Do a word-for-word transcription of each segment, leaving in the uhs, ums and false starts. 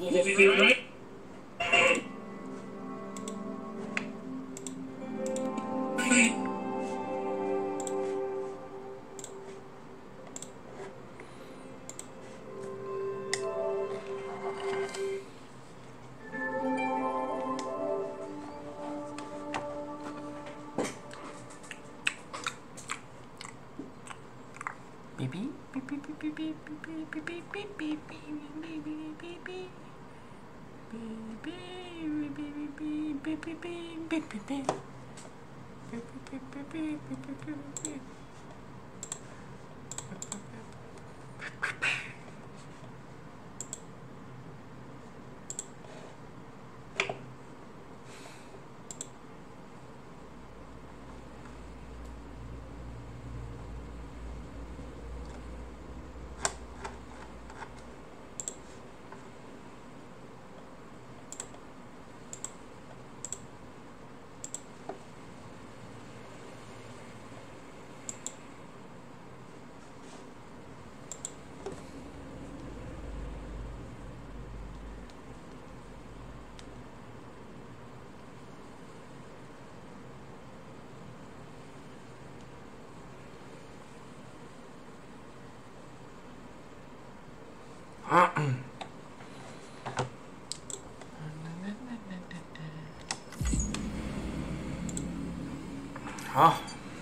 好，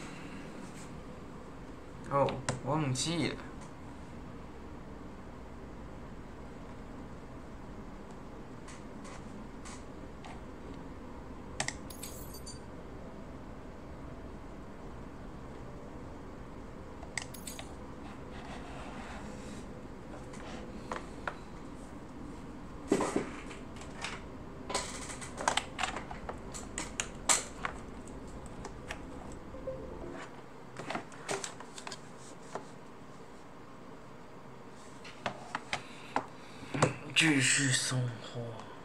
哦，忘记了。继续送货。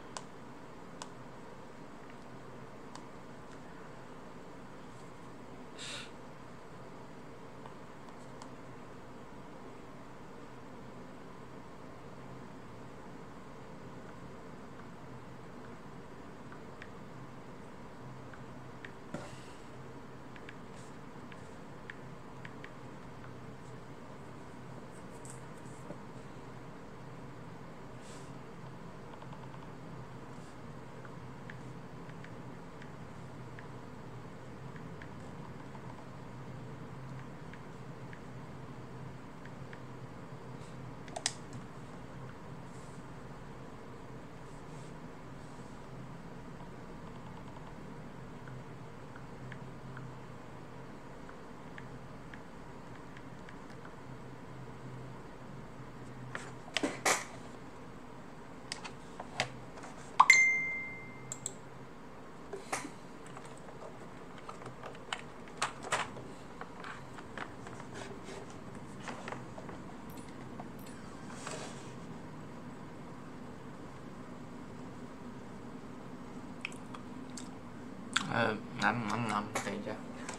呃，拿拿拿，等一下。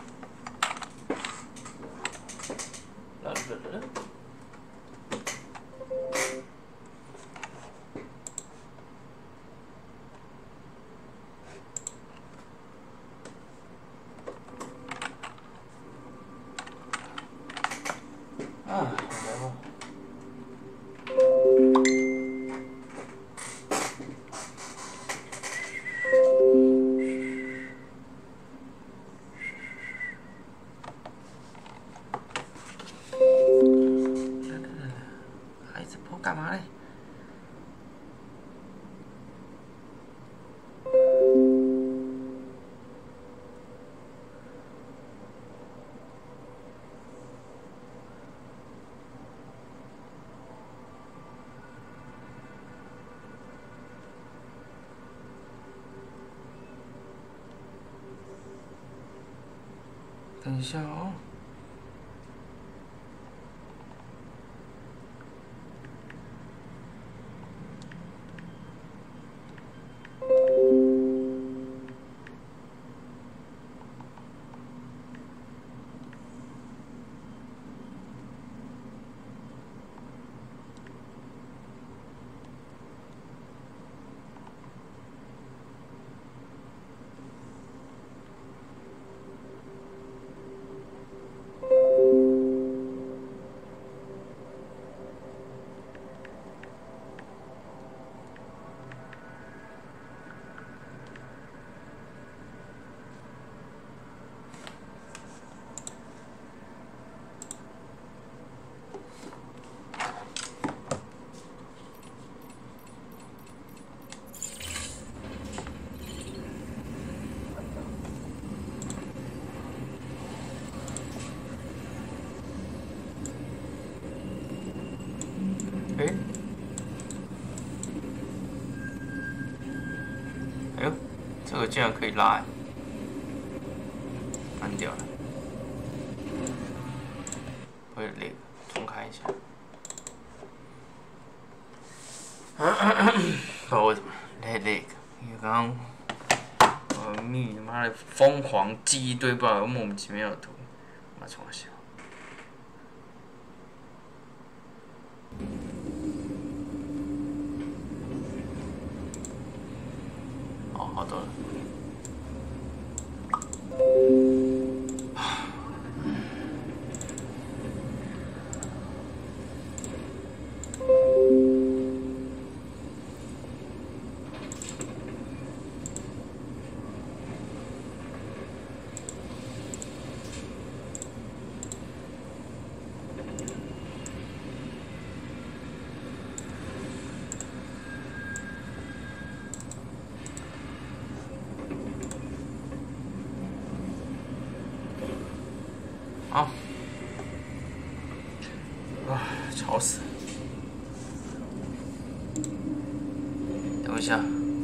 来来来。啊，来吧。孩子跑干嘛嘞？等一下哦。 哎，哎呦，这个竟然可以拉，蛮屌的。会有那个，重开一下。不知道为什么那那个，因为刚刚我密他妈的疯狂记一堆不知道莫名其妙的图，妈重写。哦，好多了。好，啊，吵死！等一下，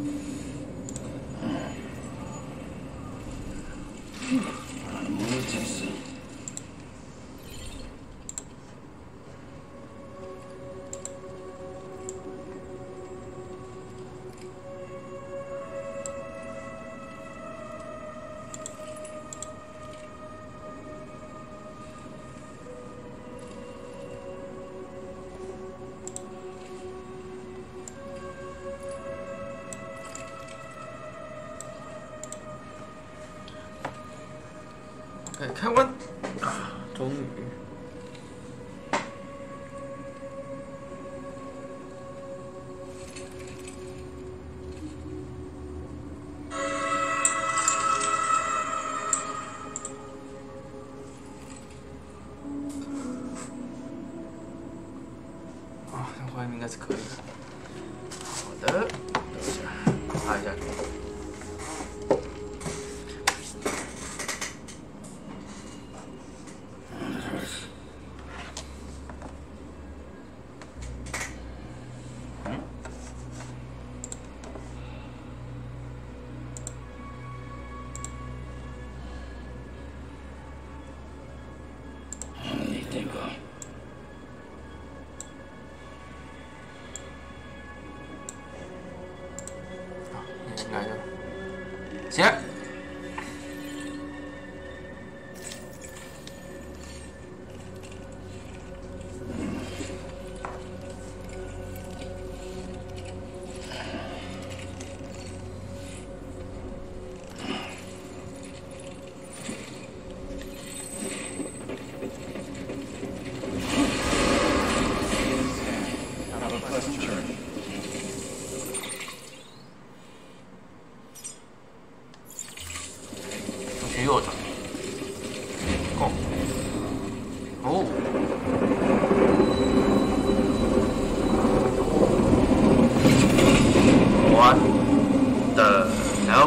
哎，开完啊，终于。啊，这画面应该是可以的。好的，等一下，看一下。来着，行。右转，哦，哦，我的 no，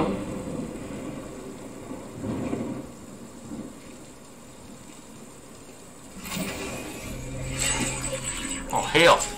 哦黑哦。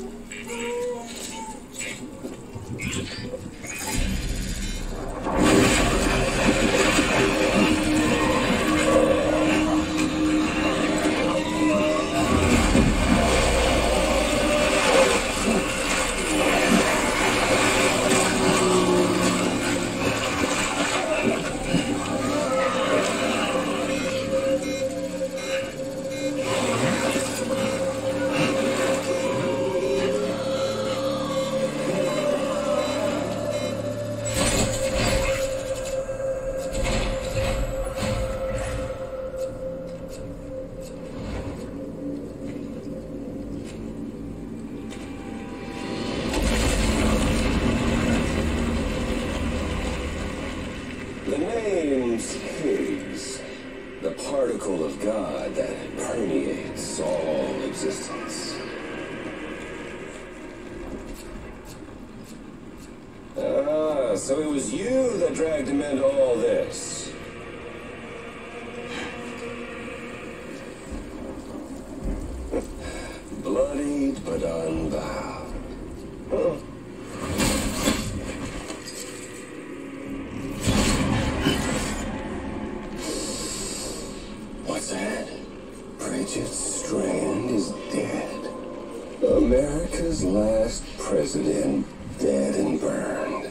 The name's Higgs, the particle of God that permeates all existence. Ah, so it was you that dragged him into all this. Bloodied but unbound. America's last president dead and burned.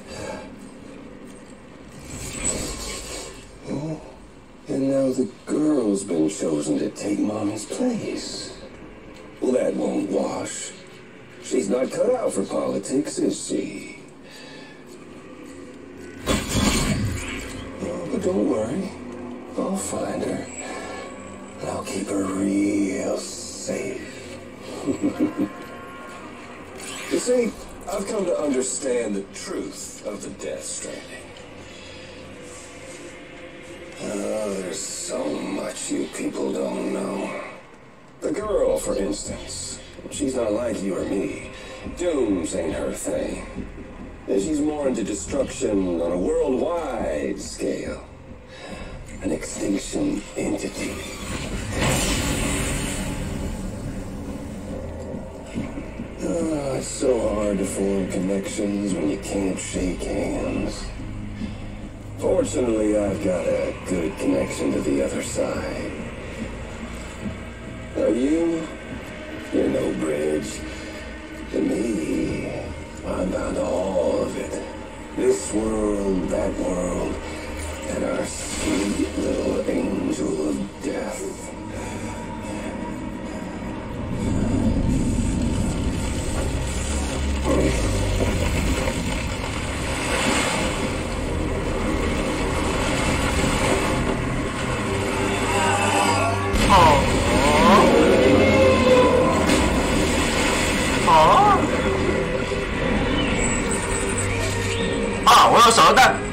Oh, and now the girl's been chosen to take Mommy's place. Well, that won't wash. She's not cut out for politics, is she? Oh, but don't worry. I'll find her. And I'll keep her real safe. You see, I've come to understand the truth of the Death Stranding. Oh, there's so much you people don't know. The girl, for instance, she's not like you or me. Dooms ain't her thing. And she's more into destruction on a worldwide scale. An extinction entity. Oh, it's so hard to form connections when you can't shake hands. Fortunately, I've got a good connection to the other side. Now you, you're no bridge. To me, I'm bound to all of it. This world, that world, and our sweet little angel of death. Ah, 我有手榴弹。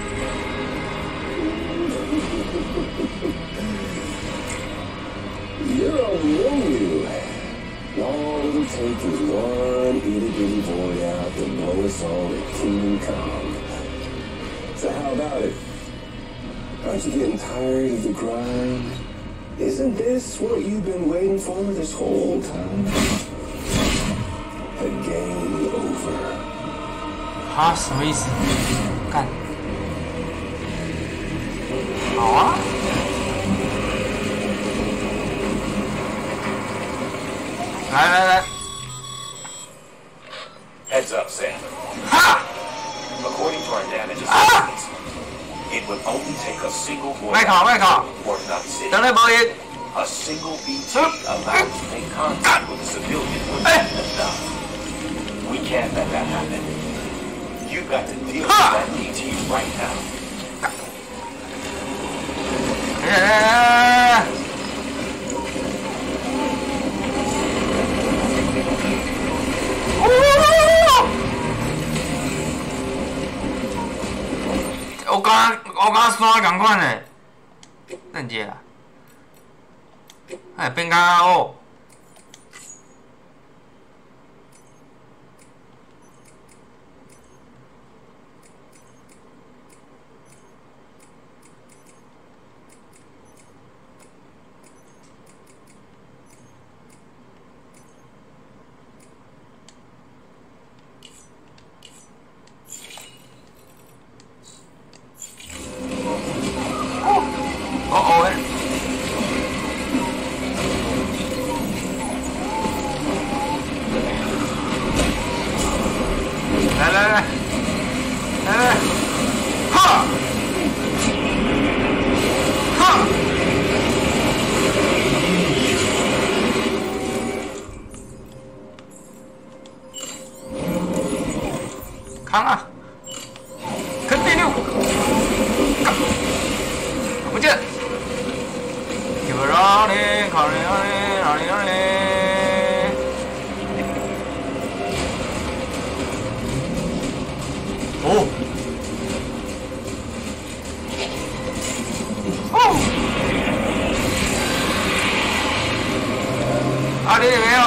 Take is one itty bitty void out to blow us all to Kingdom Come. So how about it? Aren't you getting tired of the grind? Isn't this what you've been waiting for this whole time? A game over. 哈，什么意思？干？好啊。 来来来 Heads up, Sam. 哈！ According to our damage assessments, it would only take a single void 麦考麦考， or not city. 等你无音。 A single B T allowed to make contact with a civilian would be enough. We can't let that happen. You've got to deal with that B T right now. 来来来来。 我刚我刚刷赶快呢，等一下，哎，变较好。哦哦哎！来来来，来来，哈，哈，扛啊 ！Continue， 不见。 Running, running, running, running, running. Oh. Oh. 啊，这里没有。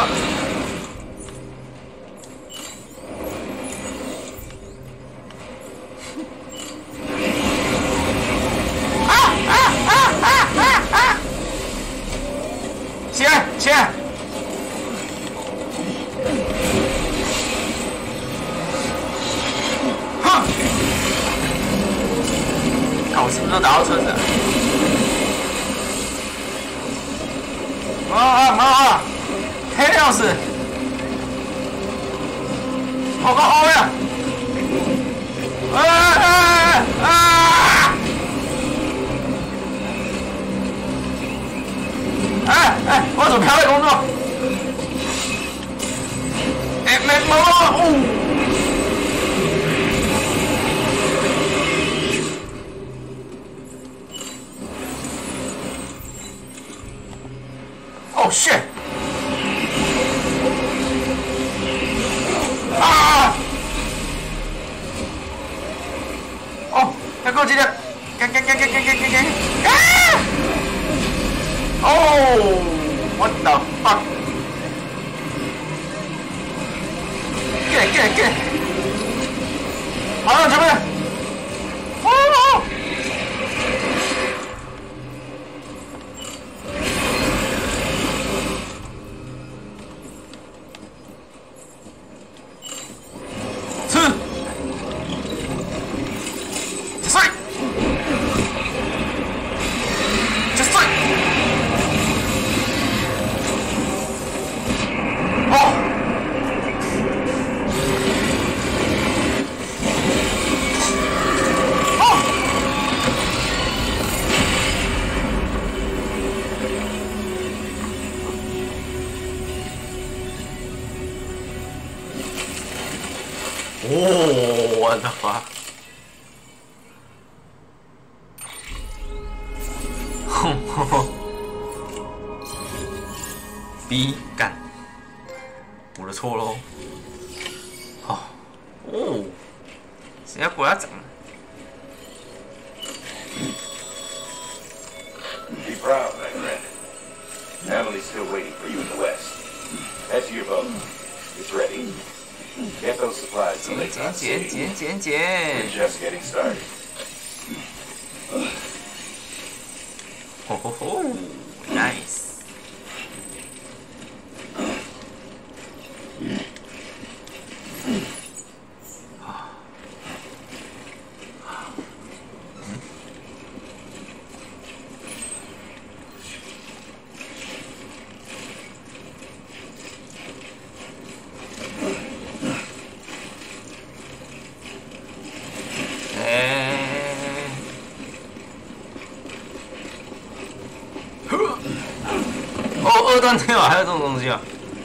啊啊啊啊啊啊！ 切切！哼！看我是不是都打到车子？啊啊啊！黑钥匙！ 好高好呀！哎哎啊！哎哎，我怎么飘在空中？哎，没没没哦！Oh shit！ 啊！哦，要给我接着，干干干干干干干干！啊！哦 ，what the fuck！ get it get it get it！ 马上前面！哦！吃！切碎！切碎！哦！哦，我的妈！哼哼哼！逼干，我的错喽。哦哦，谁要过来整？ Be proud, my friend. Emily's still waiting for you in the west. Head to your boat. It's ready. Get those supplies to Lake Knot City. We're just getting started. Ho ho ho! Nice. Oh, 二段没有，还有这种东西啊！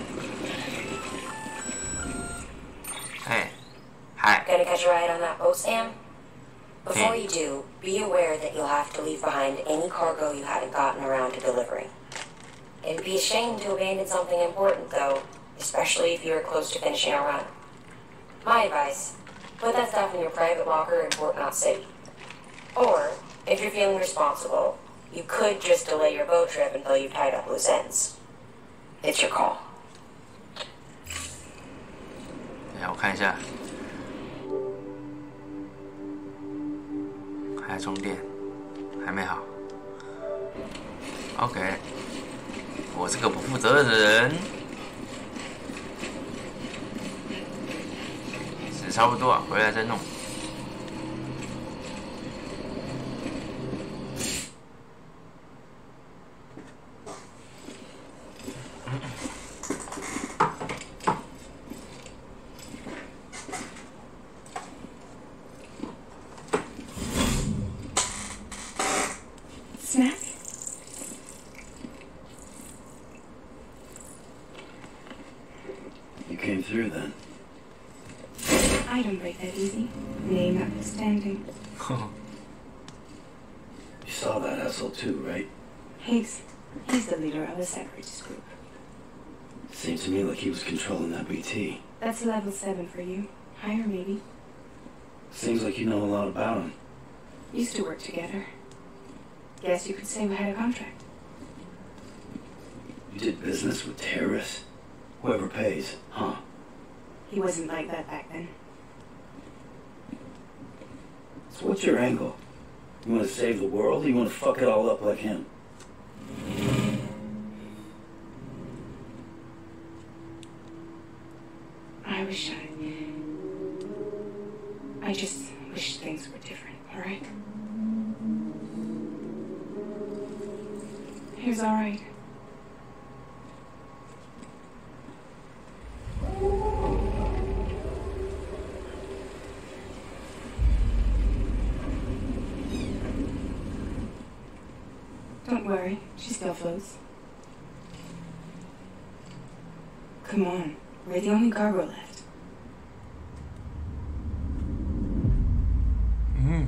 哎，嗨。 Gonna catch a ride on that boat, Sam? Before you do, be aware that you'll have to leave behind any cargo you haven't gotten around to delivering. It'd be a shame to abandon something important, though, especially if you are close to finishing a run. My advice, put that stuff in your private locker in Port Knot City. Or, if you're feeling responsible, you could just delay your boat trip until you've tied up loose ends. It's your call. 等一下，我看一下，还充电，还没好。OK， 我是个不负责任的人。是差不多啊，回来再弄。 Snack? You came through then. I don't break that easy. Name notwithstanding. You saw that asshole too, right? He's he's the leader of a separatist group. Seemed to me like he was controlling that B T. That's level seven for you. Higher maybe. Seems like you know a lot about him. Used to work together. Guess you could say we had a contract. You did business with terrorists? Whoever pays, huh? He wasn't like that back then. So what's your angle? You want to save the world or you want to fuck it all up like him? I wish I... I just wish things were different, alright? Here's alright. worry. She still floats. Come on. We're the only cargo left. 嗯。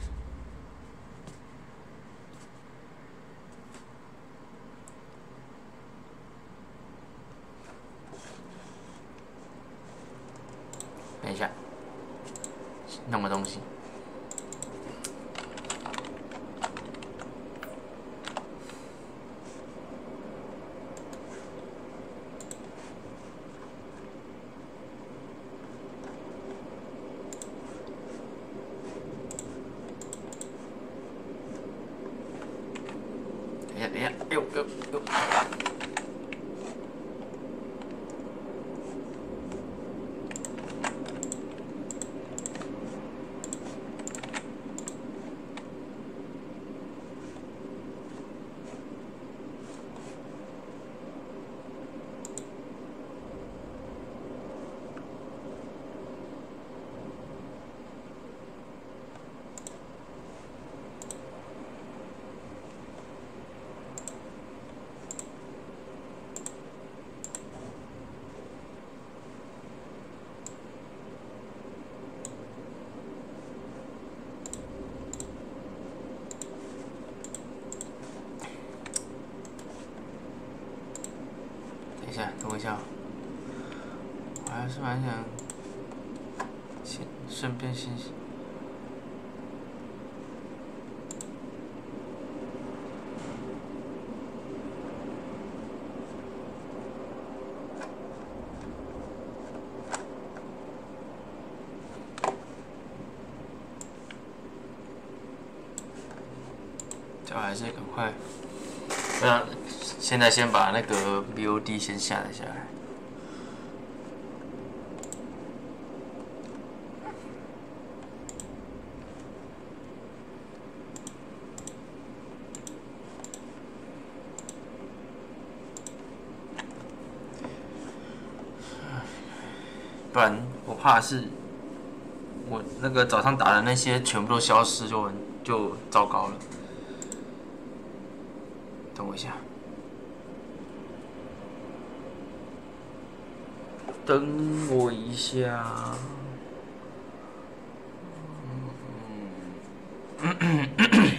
等一下，弄个东西。等一下，等一下，哎呦哎呦哎呦！等一下，等我一下，我还是蛮想先顺便先。就还是赶快，那现在先把那个 V O D 先下载下来。不然我怕是，我那个早上打的那些全部都消失就，就就糟糕了。等我一下，等我一下。嗯，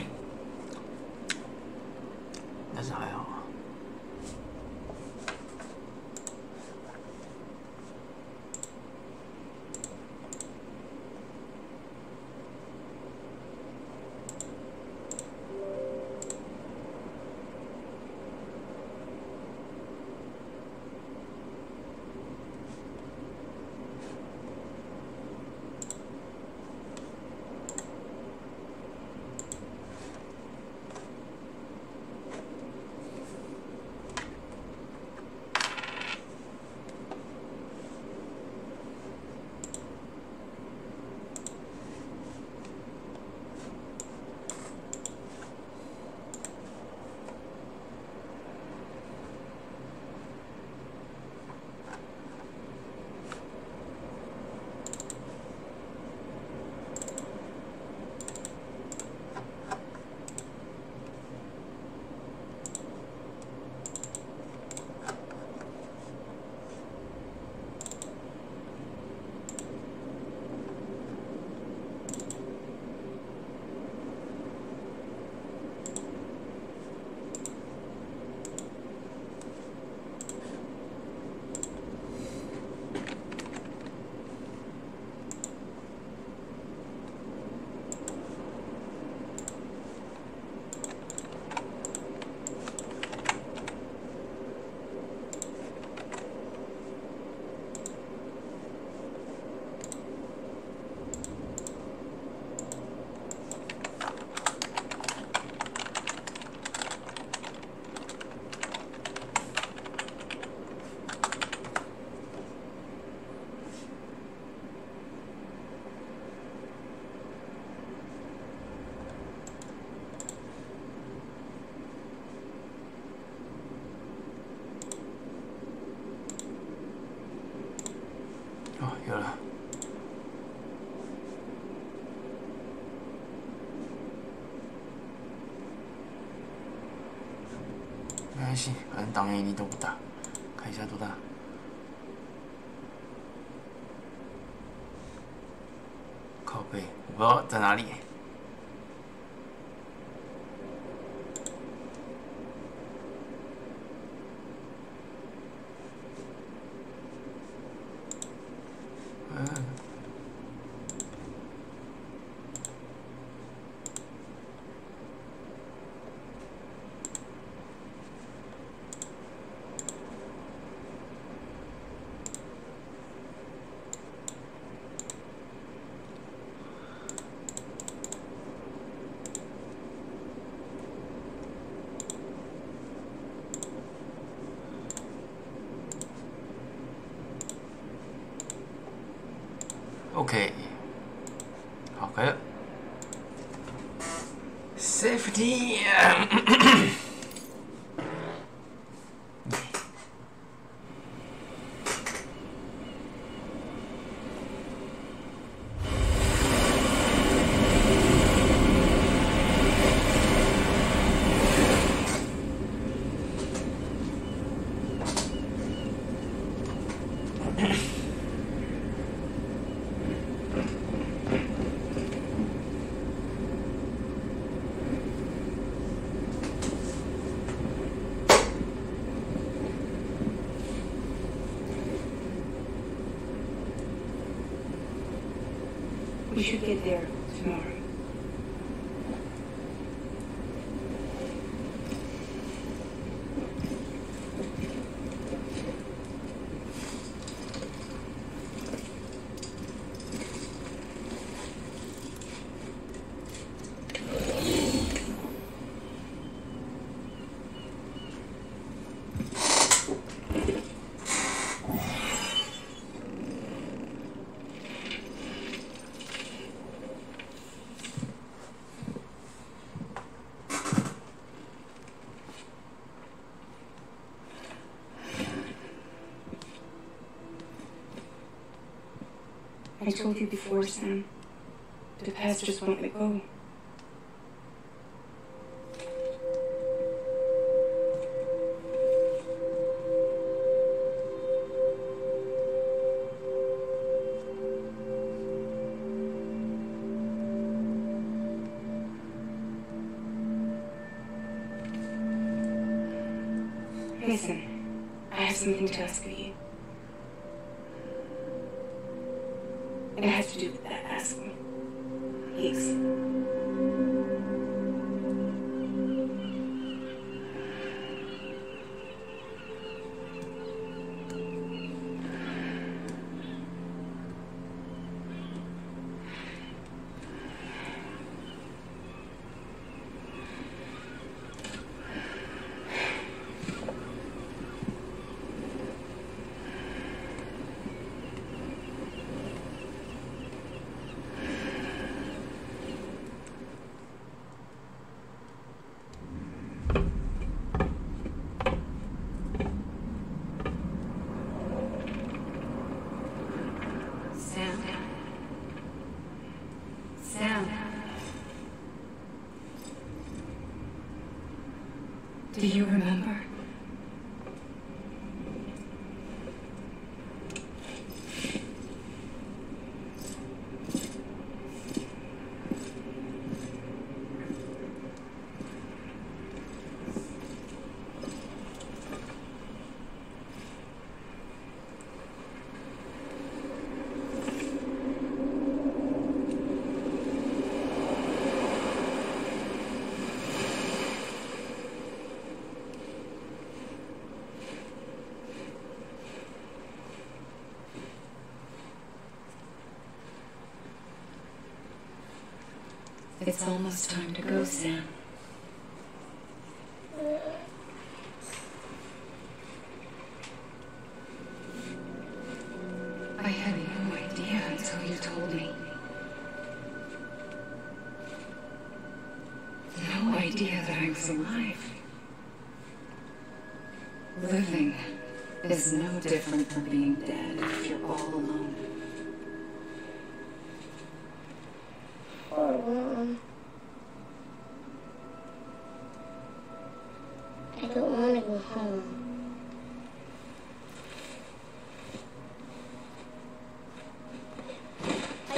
但是还好啊。哦，有了。 关系，反正档案一定都不大，看一下多大。靠背，我不知道在哪里。嗯。OK， 好，可以了。Safety 。 We should get there tomorrow. I told you before, Sam. The past just won't let go. Listen, I have something to ask of you. It has to do with that asking. Higgs. Do you remember? It's almost time to go, Sam. I had no idea until you told me. No idea that I was alive. Living is no different from being dead if you're all alone. All alone. I don't want to go home.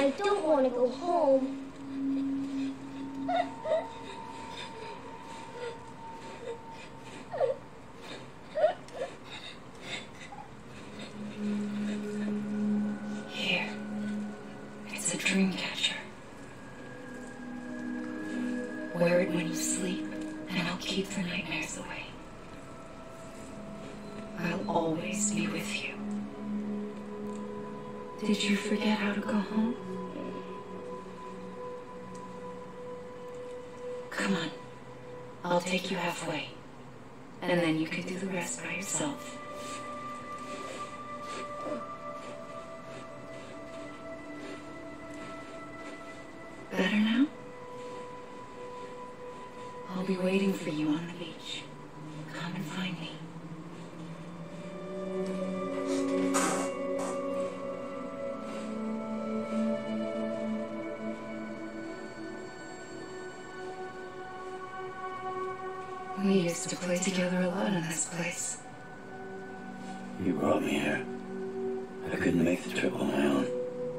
I don't want to go home. Here. It's a dream catcher. Wear it when you sleep, and I'll keep the nightmares away. I'll always be with you. Did you forget how to go home? Come on. I'll take you halfway. And then you can do the rest by yourself. Better now? I'll be waiting for you on the beach. Come and find me. We used to play together a lot in this place. You brought me here. I couldn't make the trip on my own.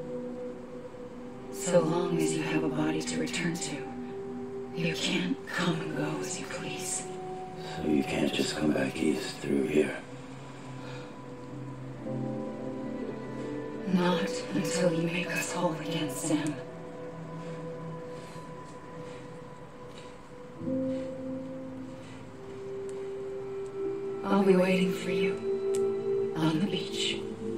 So long as you have a body to return to, you can't come and go as you please. So you can't just come back east through here. Not until you make us whole again, Sam. I'll be waiting for you on the beach.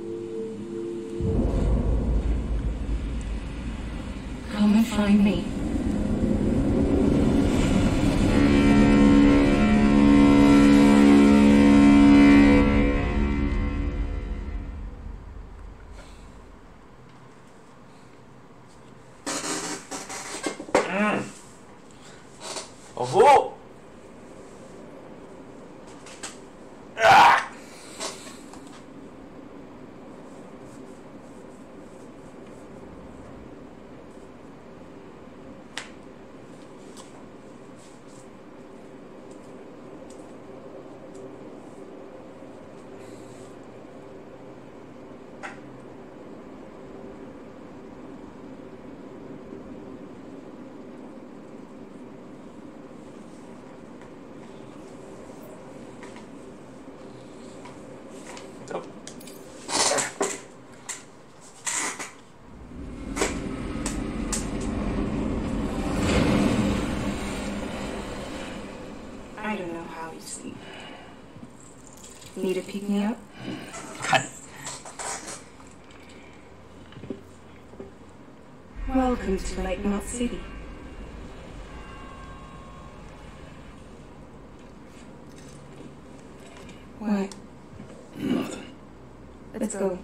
Come and find me. 어후! 아! I don't know how you sleep. Need to pick me up? 간. Welcome to Lake Knot City. What? Nothing. Let's go.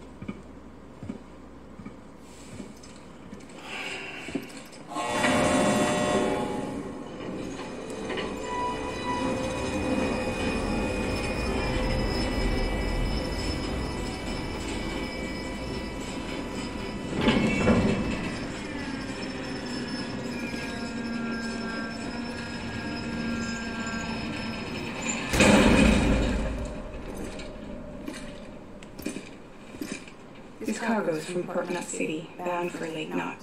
This cargo is from Port Knot City, bound for Lake Knot.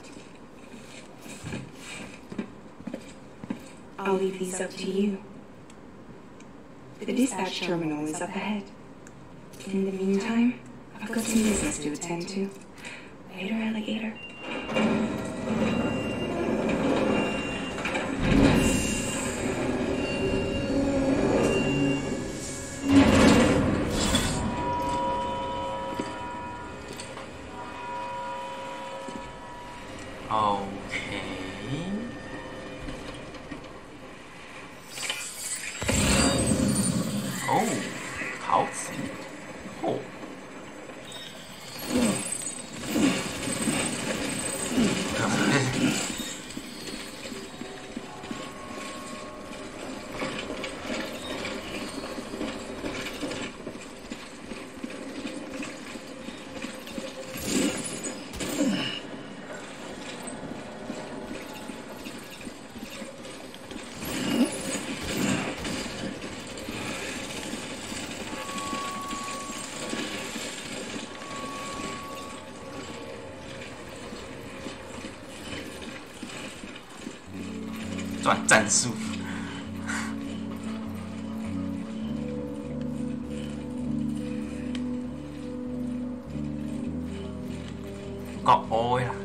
I'll leave these up to you. The dispatch terminal is up ahead. In the meantime, I've got some business to attend to. Later, alligator. 오케이. 오, 가오츠. 호. 段战术。够黑啦！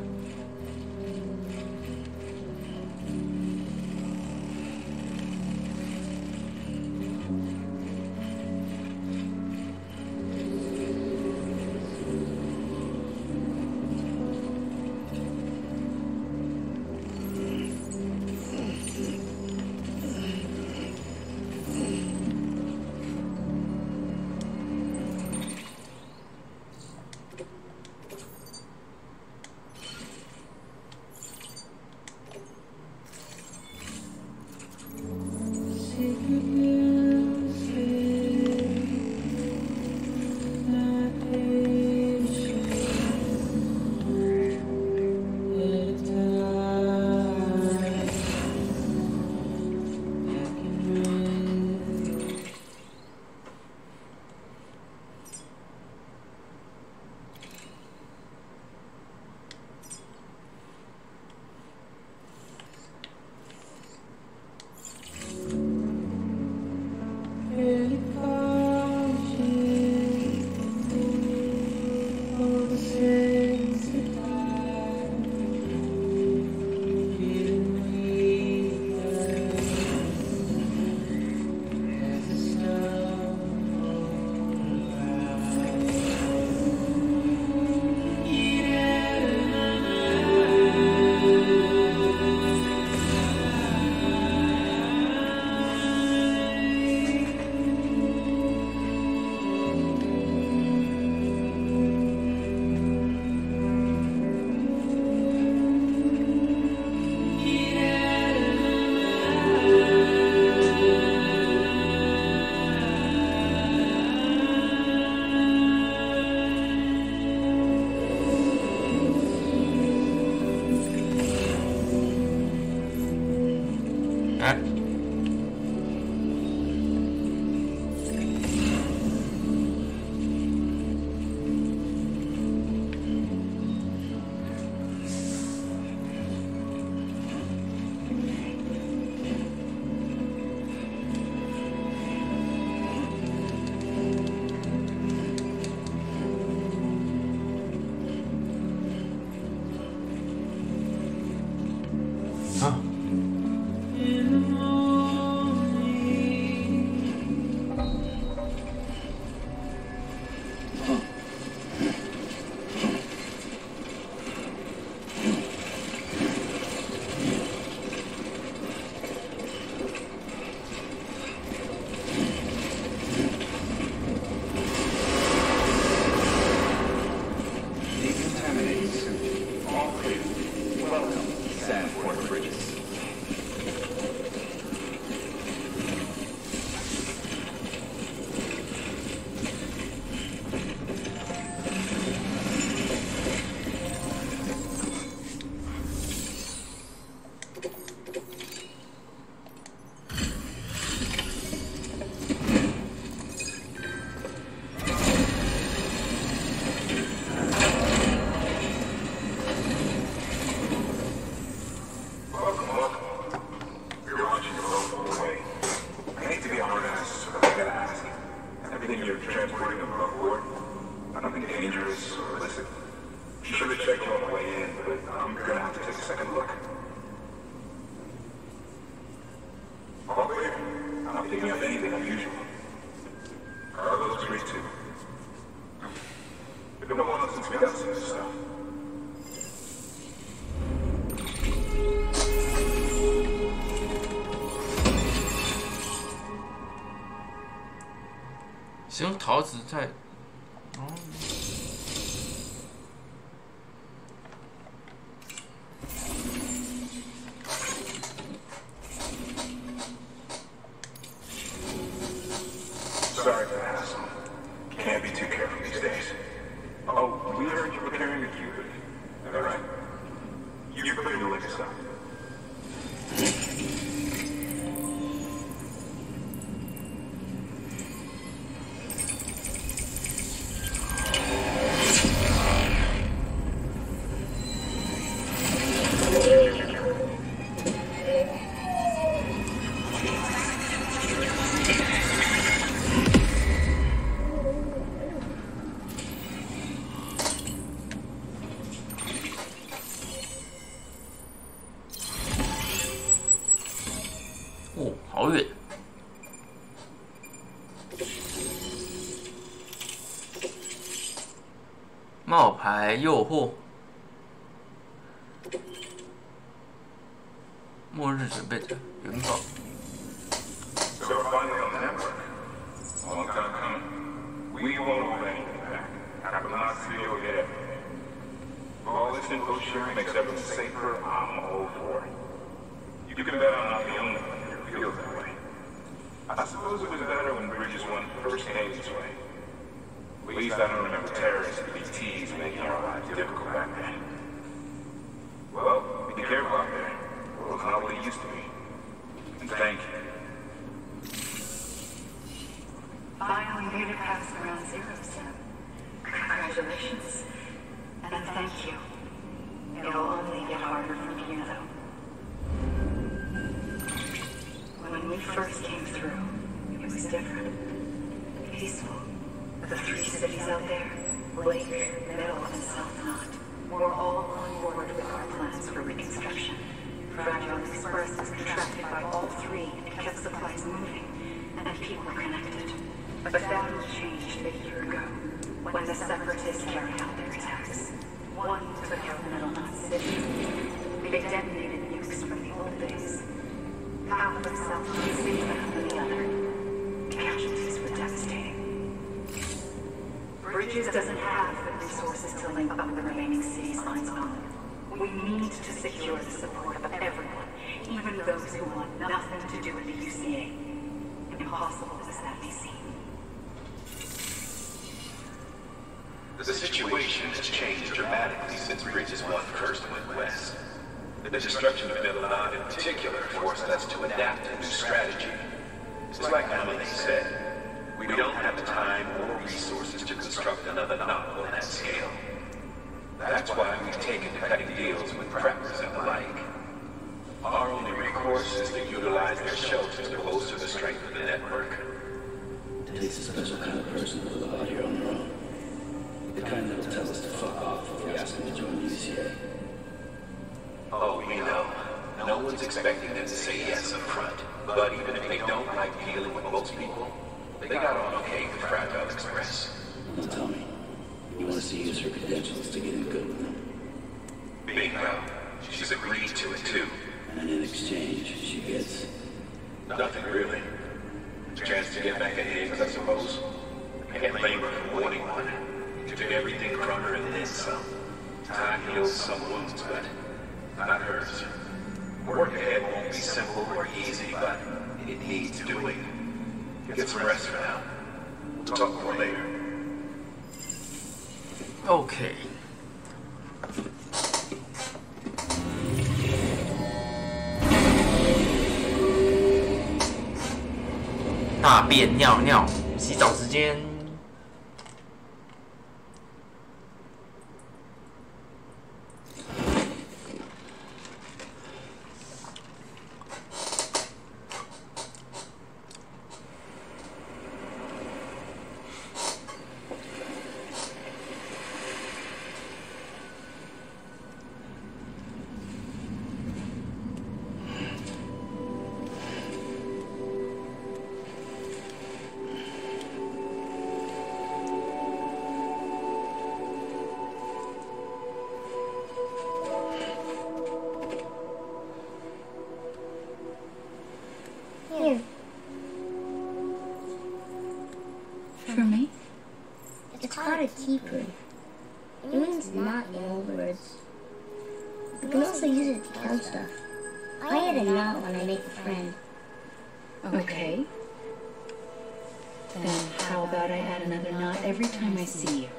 使用桃子在，哦。 Sorry to ask. Can't be too careful these days. Oh, we heard you were carrying a cube. All right. You put it away this time. 好远。冒牌诱惑。末日准备者原稿。 So we're finally on the network. Long time coming. We won't hold anything back. Have not feel yet. All this info sharing makes everything safer. I'm all for it. You can bet I'm not the only one who feels that way. I suppose it was better when Bridges One first came this way. At least I don't remember terrorists and B Ts making our lives difficult back then. Well, be careful out there. The world's not what it used to be. And thank you. Finally made it past ground zero, Sam. Congratulations. And thank you. It'll only get harder from here, though. When we first came through, it was different. Peaceful. The three cities out there, Lake, Middle, and South Knot, were all on board with our plans for reconstruction. Fragile Express was contracted by all three and kept supplies moving, and people connected. But that was changed a year ago, when the Separatists carried out their attacks. One took out Middle Knot City. They detonated nukes from the old days. Half of South Knot City than the other. Casualties were devastating. Bridges doesn't have the resources to link up the remaining cities on its own. We need to secure the support of everyone, even those who want nothing to do with the U C A. Impossible as that may seem. The situation has changed dramatically since Bridges One first went west. The destruction of Middle Knot in particular forced us to adapt a new strategy. It's like Emily said, we don't have the time or resources to construct another knot on that scale. That's why we've taken to cutting deals with preppers and the like. Our only recourse is to utilize their shelters to bolster the strength of the network. It takes a special kind of person to live out here on their own. The kind that will tell us to fuck off if we ask them to join the U C A. Oh, we know. No one's expecting them to say yes up front. But even if they don't like dealing with most people, they got on okay with Fragile Express. Now tell me, you want us to use her credentials to get in good with them? Bingo. She's agreed to it too. And in exchange, she gets... Nothing really. A chance to get back at Higgs, I suppose. I can't blame her for wanting one. She took everything from her and then some. Time heals some wounds, but not hers. Work ahead won't be simple or easy, but it needs doing. Get some rest for now. We'll talk more later. OK。大便尿尿，洗澡时间。 Here. For me? It's called a keeper. It means knot in old words. You can also use it to count stuff. I add a knot when I make a friend. Okay. Then how about I add another knot every time I see you?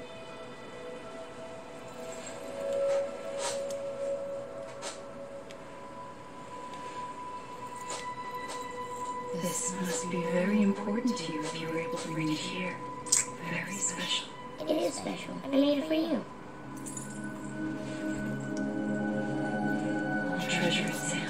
This must be very important to you if you were able to bring it here. Very special. It is special. I made it for you. I'll treasure it, Sam.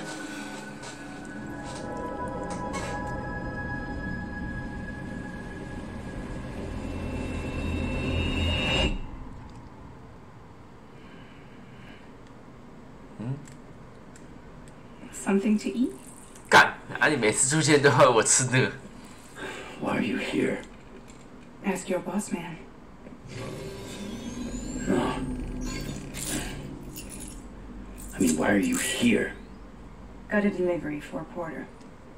Something to eat? 干啊，你每次出现都要我吃那个。 Why are you here? Ask your boss man. No. I mean, why are you here? Got a delivery for Porter.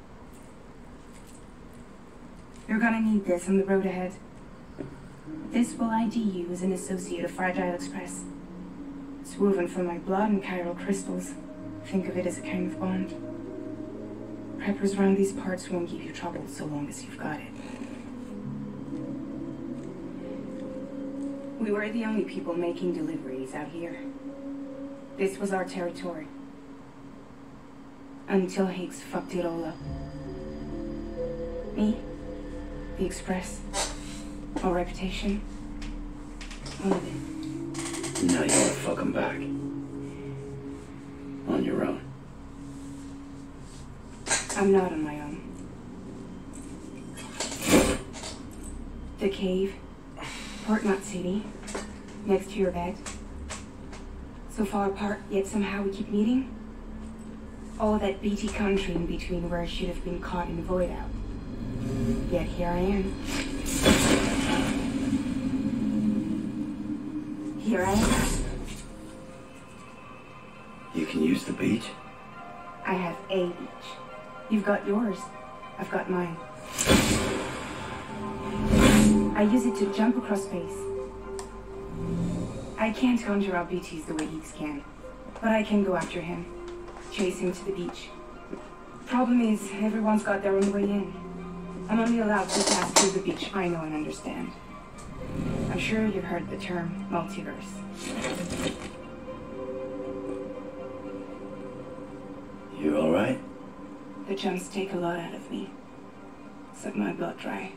You're gonna need this on the road ahead. This will I D you as an associate of Fragile Express. It's woven from my blood and chiral crystals. Think of it as a kind of bond. Preppers around these parts won't give you trouble so long as you've got it. We were the only people making deliveries out here. This was our territory. Until Higgs fucked it all up. Me, the Express, our reputation, all of it. Now you wanna fuck him back. On your own. I'm not on my own. The cave, Port Knot City, next to your bed. So far apart, yet somehow we keep meeting. All that B T country in between where I should have been caught in the void out. Yet here I am. Here I am. You can use the beach? I have a beach. You've got yours. I've got mine. I use it to jump across space. I can't conjure out B Ts the way Higgs can, but I can go after him, chase him to the beach. Problem is, everyone's got their own way in. I'm only allowed to pass through the beach I know and understand. I'm sure you've heard the term multiverse. You alright? The jumps take a lot out of me. Suck my blood dry.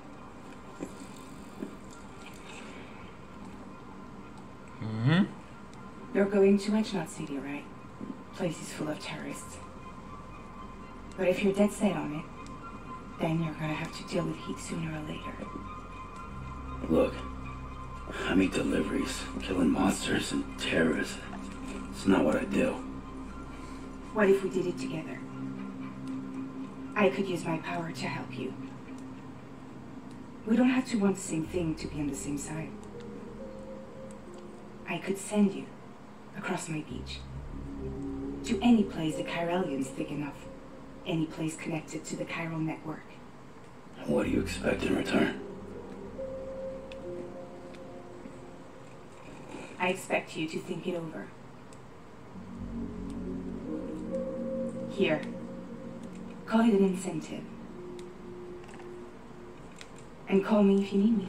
Mm-hmm. You're going to Edge Knot City, right? Place is full of terrorists. But if you're dead set on it, then you're gonna have to deal with Heat sooner or later. Look, I make deliveries, killing monsters and terrorists. It's not what I do. What if we did it together? I could use my power to help you. We don't have to want the same thing to be on the same side. I could send you across my beach to any place the Chiralian's thick enough. Any place connected to the chiral network. What do you expect in return? I expect you to think it over. Here. Call it an incentive. And call me if you need me.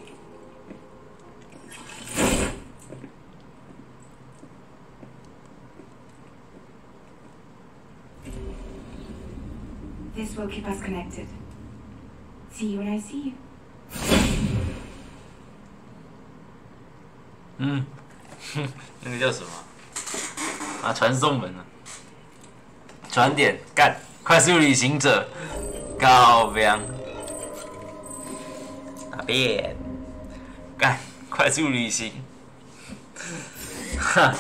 This will keep us connected. See you when I see you. 嗯，那个叫什么？啊，传送门啊！传点干，快速旅行者，高标，哪边？干，快速旅行，哈。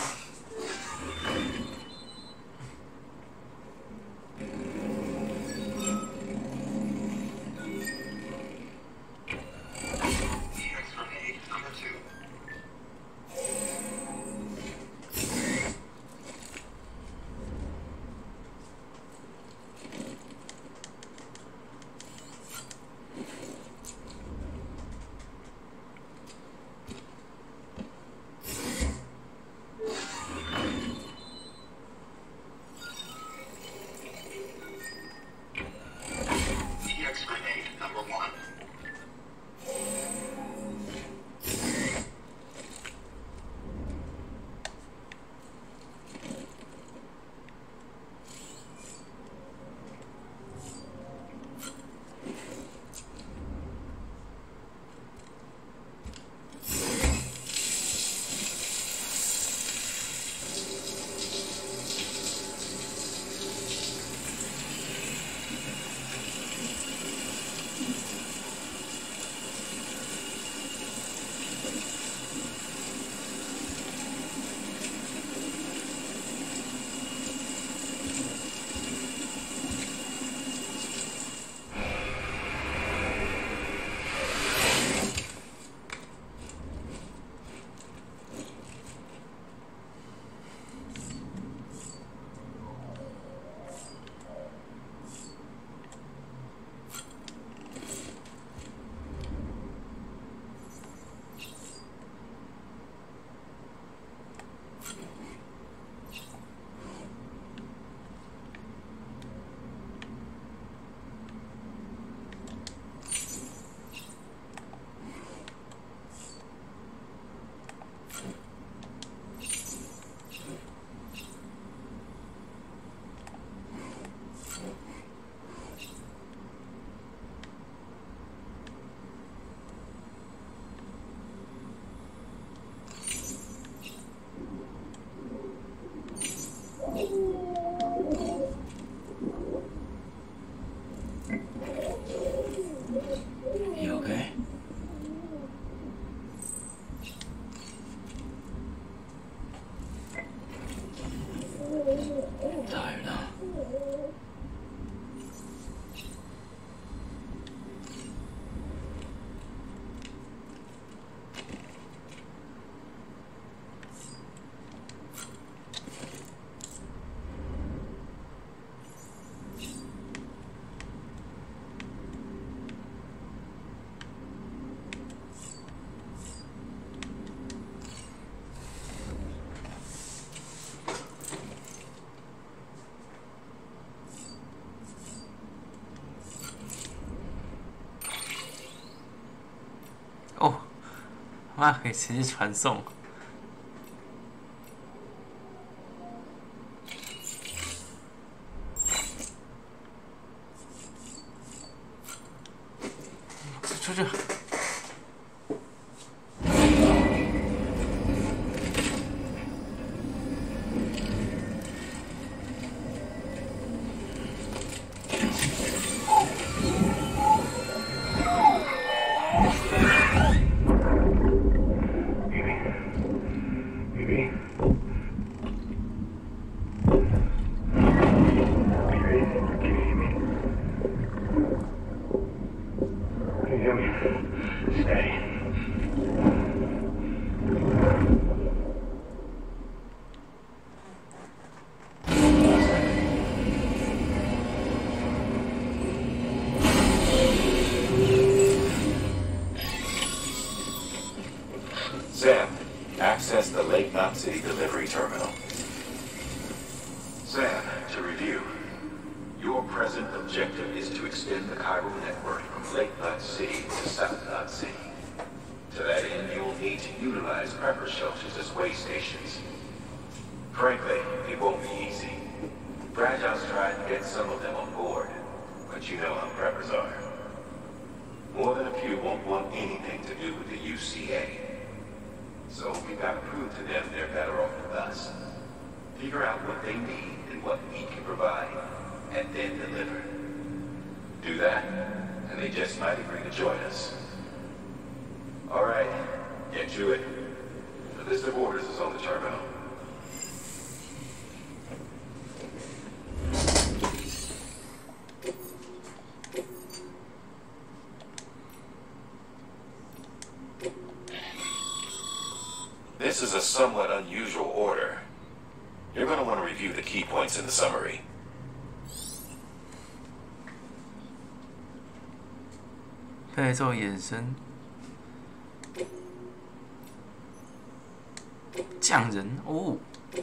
tired now. 哦，妈可以直接传送。出去。 Sam, access the Lake Knot City delivery terminal. Sam, to review. Your present objective is to extend the Chiral network from Lake Knot City to South Knot City. To that end, you will need to utilize prepper shelters as way stations. Frankly, it won't be easy. Fragile's tried to get some of them on board, but you know how preppers are. More than a few won't want anything to do with the U C A. So we've got to prove to them they're better off with us. Figure out what they need and what we can provide, and then deliver. Do that, and they just might agree to join us. All right, get to it. The list of orders is on the terminal. This is a somewhat unusual order. You're going to want to review the key points in the summary. 被咒眼神，匠人哦。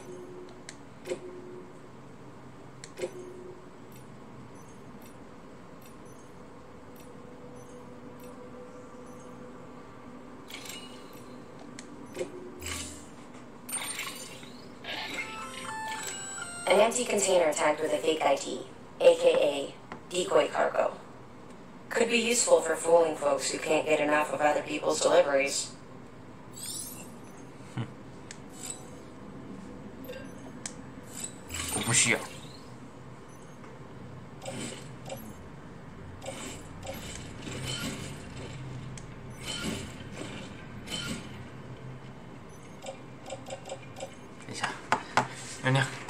An empty container tagged with a fake I D, aka decoy cargo. Could be useful for fooling folks who can't get enough of other people's deliveries. 我不需要。等一下，娘娘。